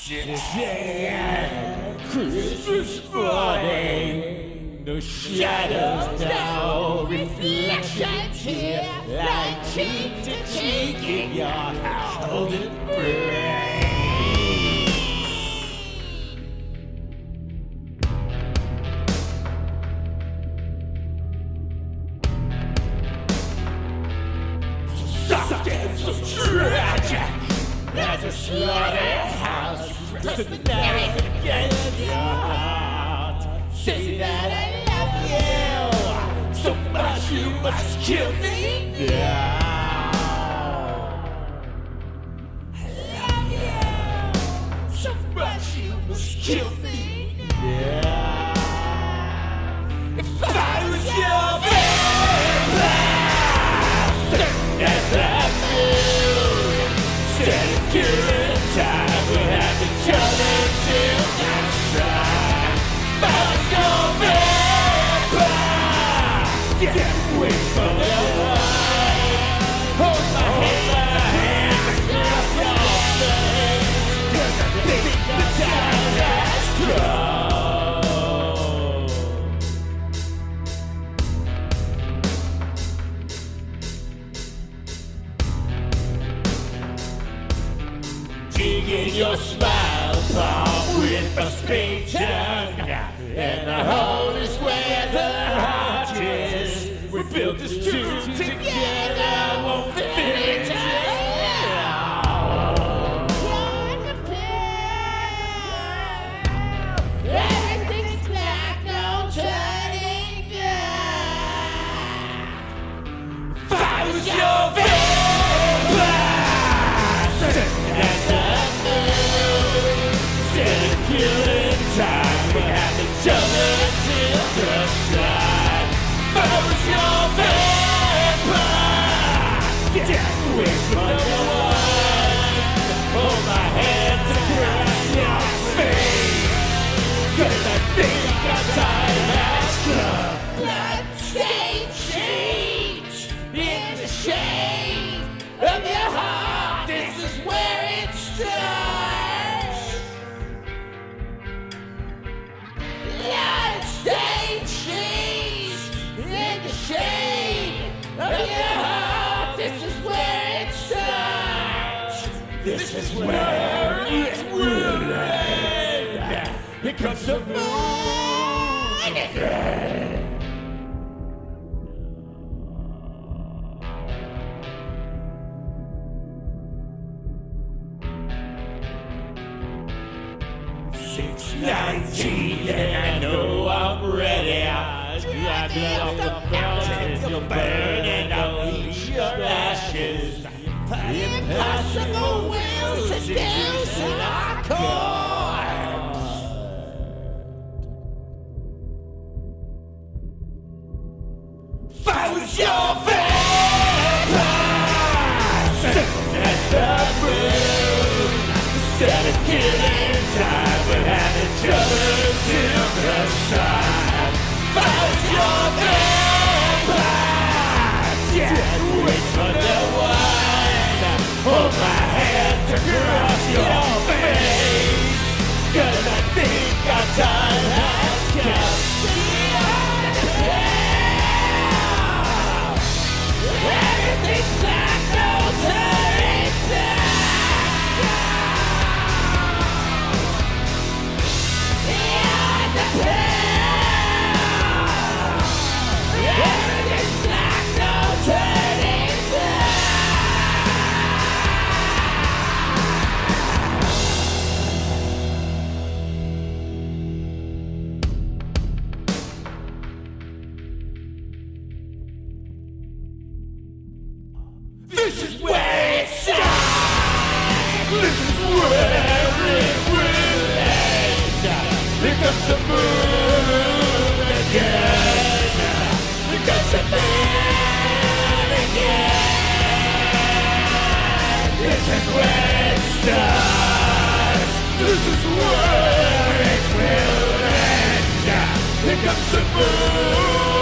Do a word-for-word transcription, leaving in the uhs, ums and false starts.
Sad Christmas morning, no shadows now, reflections here, like cheek to cheek in your house, holding breath. Soft and so tragic as a slaughterhouse. Press the knife against your heart. Say that I love you so much you must kill me now. I love you so much you must kill me now. If I was your vampire, certain as the moon, instead of killing time, we'll have to turn until next time. If I was your vampire, death waits for the light. Hold my hand, across your face, 'cause I think the time has come. Digging your smile apart with a spade tongue, and the hole is where the heart is. We built this tube together, won't fit it out. Everything's black, no turning back. If I was your vampire, certain as the moon, instead of killing time, we have to jump until the side. If I was your vampire, death waits for no one. Hold my hands across your face, 'cause I think our time has come. Blood-stained sheets in the shade of your heart. This is where it starts. Blood-stained sheets in the shade of your heart. This is where it starts. This is where it will end. Here comes the moon again. six nineteen and I know I'm ready. Grab you off the mountain, you're burning, unleash your ashes. Impossible will seduce our corpse. If I was your vampire, certain as the moon, instead of killing time, we'll have each other till the side. If I was your vampire, death waits for no one. Hold my hands across your face, 'cause I think our time has come. Beyond the pale, everything's black, no turning back. Beyond the pale, everything's black, no turning back. This is where it starts. This is where it will end. Here comes the moon again. Here comes the moon again. This is where it starts. This is where it will end. Here comes the moon.